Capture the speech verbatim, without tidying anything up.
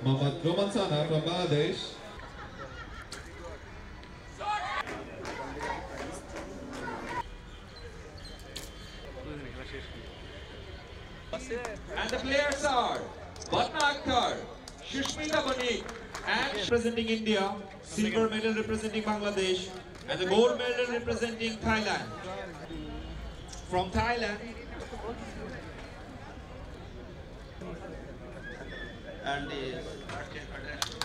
Mohammad Romansana from Bangladesh. And the players are Batna Akhtar, Shushmita Banik, and representing India, silver medal representing Bangladesh, and the gold medal representing Thailand. From Thailand, and the